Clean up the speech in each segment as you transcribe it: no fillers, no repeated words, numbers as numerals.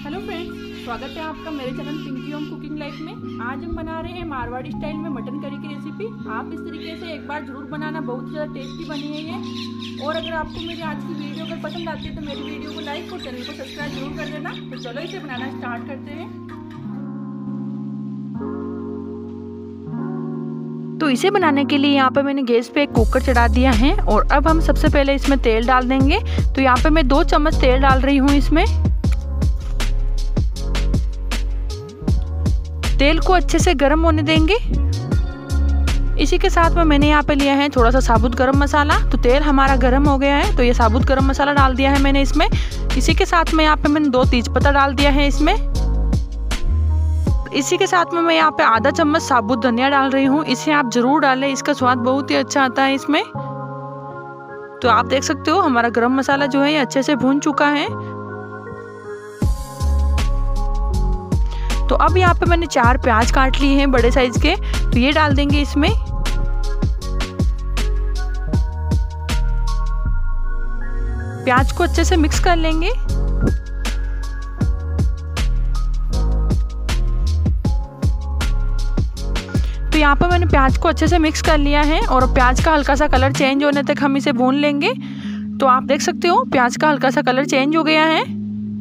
Hello friends, स्वागत है आपका मेरे channel Pinky home cooking life में। आज हम बना रहे हैं मारवाड़ी स्टाइल में मटन करी की रेसिपी। आप इस तरीके से एक बार जरूर बनाना, बहुत ज़्यादा टेस्टी बनी है ये। और अगर आपको मेरी आज की वीडियो अगर पसंद आती है तो मेरी वीडियो को लाइक और चैनल को सब्सक्राइब जरूर कर देना। तो चलो इसे बनाना स्टार्ट करते हैं। तो इसे बनाने के लिए यहाँ पे मैंने गैस पे एक कुकर चढ़ा दिया है और अब हम सबसे पहले इसमें तेल डाल देंगे। तो यहाँ पे मैं 2 चम्मच तेल डाल रही हूँ। इसमें तेल को अच्छे से गर्म होने देंगे। इसी के साथ में मैंने यहाँ पे लिया है थोड़ा सा साबुत गरम मसाला। तो तेल हमारा गर्म हो गया है तो ये साबुत गरम मसाला डाल दिया है मैंने इसमें। इसी के साथ में यहाँ पे मैंने 2 तेजपत्ता डाल दिया है इसमें। इसी के साथ में मैं यहाँ पे आधा चम्मच साबुत धनिया डाल रही हूँ। इसे आप जरूर डालें, इसका स्वाद बहुत ही अच्छा आता है इसमें। तो आप देख सकते हो हमारा गरम मसाला जो है ये अच्छे से भून चुका है। तो अब यहाँ पे मैंने 4 प्याज काट लिए हैं बड़े साइज के, तो ये डाल देंगे इसमें। प्याज को अच्छे से मिक्स कर लेंगे। तो यहाँ पे मैंने प्याज को अच्छे से मिक्स कर लिया है और प्याज का हल्का सा कलर चेंज होने तक हम इसे भून लेंगे। तो आप देख सकते हो प्याज का हल्का सा कलर चेंज हो गया है।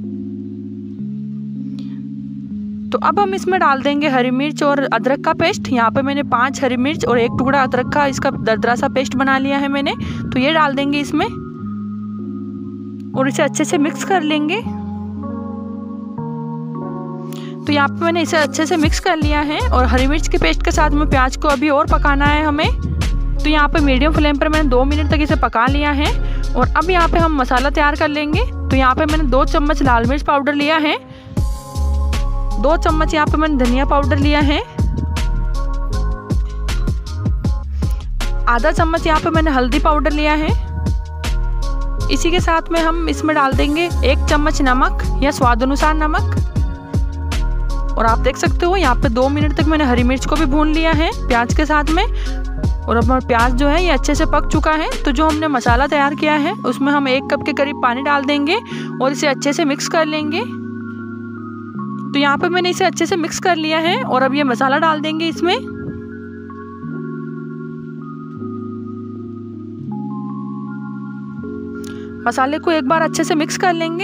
तो अब हम इसमें डाल देंगे हरी मिर्च और अदरक का पेस्ट। यहाँ पे मैंने 5 हरी मिर्च और 1 टुकड़ा अदरक का इसका दरदरा सा पेस्ट बना लिया है मैंने। तो ये डाल देंगे इसमें और इसे अच्छे से मिक्स कर लेंगे। तो यहाँ पे मैंने इसे अच्छे से मिक्स कर लिया है और हरी मिर्च के पेस्ट के साथ में प्याज को अभी और पकाना है हमें। तो यहाँ पे मीडियम फ्लेम पर मैंने 2 मिनट तक इसे पका लिया है। और अब यहाँ पे हम मसाला तैयार कर लेंगे। तो यहाँ पे मैंने 2 चम्मच लाल मिर्च पाउडर लिया है, 2 चम्मच यहाँ पे मैंने धनिया पाउडर लिया है, आधा चम्मच यहाँ पे मैंने हल्दी पाउडर लिया है। इसी के साथ में हम इसमें डाल देंगे 1 चम्मच नमक या स्वाद अनुसार नमक। और आप देख सकते हो यहाँ पे 2 मिनट तक मैंने हरी मिर्च को भी भून लिया है प्याज के साथ में। और अब प्याज जो है ये अच्छे से पक चुका है। तो जो हमने मसाला तैयार किया है उसमें हम 1 कप के करीब पानी डाल देंगे और इसे अच्छे से मिक्स कर लेंगे। तो यहाँ पे मैंने इसे अच्छे से मिक्स कर लिया है और अब ये मसाला डाल देंगे इसमें। मसाले को एक बार अच्छे से मिक्स कर लेंगे।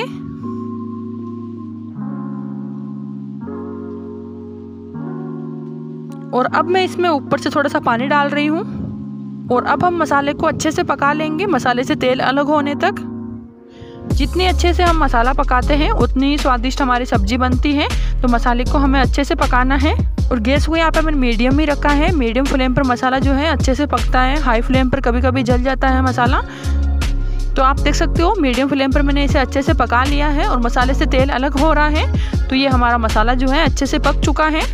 और अब मैं इसमें ऊपर से थोड़ा सा पानी डाल रही हूँ और अब हम मसाले को अच्छे से पका लेंगे, मसाले से तेल अलग होने तक। जितनी अच्छे से हम मसाला पकाते हैं उतनी ही स्वादिष्ट हमारी सब्जी बनती है। तो मसाले को हमें अच्छे से पकाना है और गैस को यहाँ पे मैंने मीडियम ही रखा है। मीडियम फ्लेम पर मसाला जो है अच्छे से पकता है, हाई फ्लेम पर कभी कभी जल जाता है मसाला। तो आप देख सकते हो मीडियम फ्लेम पर मैंने इसे अच्छे से पका लिया है और मसाले से तेल अलग हो रहा है। तो ये हमारा मसाला जो है अच्छे से पक चुका है।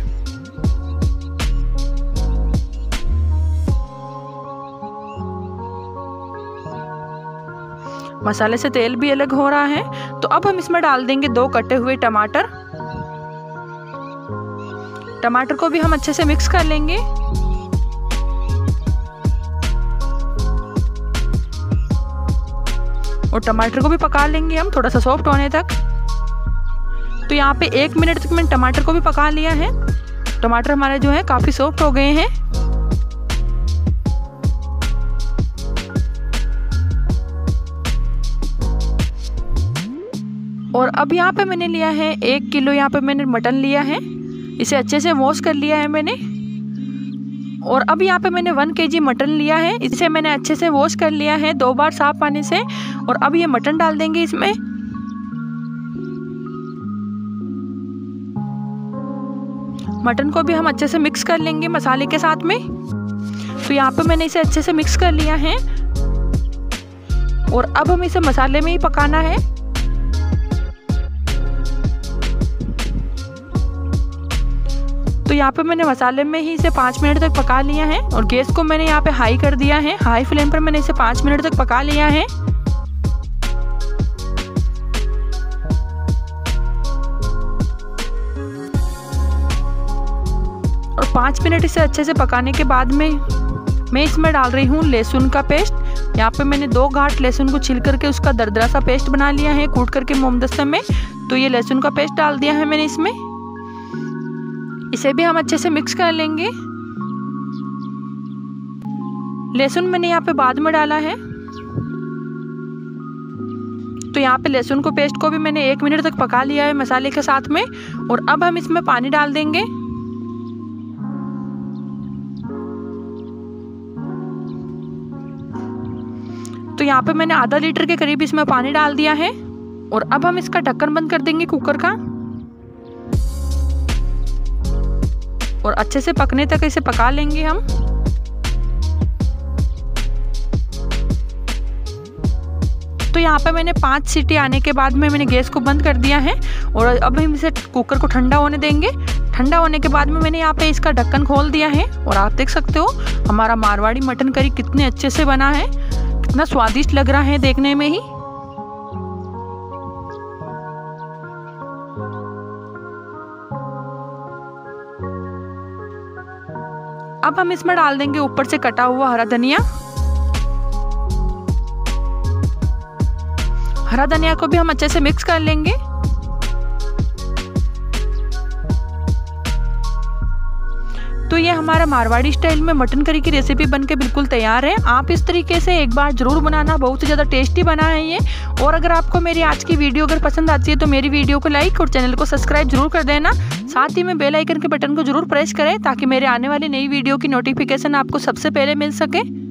मसाले से तेल भी अलग हो रहा है। तो अब हम इसमें डाल देंगे 2 कटे हुए टमाटर। टमाटर को भी हम अच्छे से मिक्स कर लेंगे। और टमाटर को भी पका लेंगे हम थोड़ा सा सॉफ्ट होने तक। तो यहाँ पे 1 मिनट तक मैंने टमाटर को भी पका लिया है। टमाटर हमारे जो है काफ़ी सॉफ्ट हो गए हैं। और अब यहाँ पे मैंने लिया है 1 किलो यहाँ पे मैंने मटन लिया है। इसे अच्छे से वॉश कर लिया है मैंने। और अब यहाँ पे मैंने 1 kg मटन लिया है। इसे मैंने अच्छे से वॉश कर लिया है 2 बार साफ पानी से। और अब ये मटन डाल देंगे इसमें। मटन को भी हम अच्छे से मिक्स कर लेंगे मसाले के साथ में। तो यहाँ पे मैंने इसे अच्छे से मिक्स कर लिया है और अब हम इसे मसाले में ही पकाना है। तो यहाँ पे मैंने मसाले में ही इसे 5 मिनट तक पका लिया है और गैस को मैंने यहाँ पे हाई कर दिया है। हाई फ्लेम पर मैंने इसे 5 मिनट तक पका लिया है। और 5 मिनट इसे अच्छे से पकाने के बाद में मैं इसमें डाल रही हूँ लहसुन का पेस्ट। यहाँ पे मैंने 2 गांठ लहसुन को छिल करके उसका दरदरा सा पेस्ट बना लिया है कूट करके मोमदस्ते में। तो ये लहसुन का पेस्ट डाल दिया है मैंने इसमें। इसे भी हम अच्छे से मिक्स कर लेंगे। लहसुन मैंने यहाँ पे बाद में डाला है। तो यहाँ पे लहसुन को पेस्ट को भी मैंने 1 मिनट तक पका लिया है मसाले के साथ में। और अब हम इसमें पानी डाल देंगे। तो यहाँ पे मैंने आधा लीटर के करीब इसमें पानी डाल दिया है। और अब हम इसका ढक्कन बंद कर देंगे कुकर का और अच्छे से पकने तक इसे पका लेंगे हम। तो यहाँ पे मैंने 5 सीटी आने के बाद में मैंने गैस को बंद कर दिया है। और अब हम इसे कुकर को ठंडा होने देंगे। ठंडा होने के बाद में मैंने यहाँ पे इसका ढक्कन खोल दिया है। और आप देख सकते हो हमारा मारवाड़ी मटन करी कितने अच्छे से बना है, कितना स्वादिष्ट लग रहा है देखने में ही। अब हम इसमें डाल देंगे ऊपर से कटा हुआ हरा धनिया। हरा धनिया को भी हम अच्छे से मिक्स कर लेंगे। तो ये हमारा मारवाड़ी स्टाइल में मटन करी की रेसिपी बनके बिल्कुल तैयार है। आप इस तरीके से एक बार ज़रूर बनाना, बहुत ही ज़्यादा टेस्टी बना है ये। और अगर आपको मेरी आज की वीडियो अगर पसंद आती है तो मेरी वीडियो को लाइक और चैनल को सब्सक्राइब जरूर कर देना। साथ ही में बेल आइकन के बटन को जरूर प्रेस करें ताकि मेरे आने वाली नई वीडियो की नोटिफिकेशन आपको सबसे पहले मिल सके।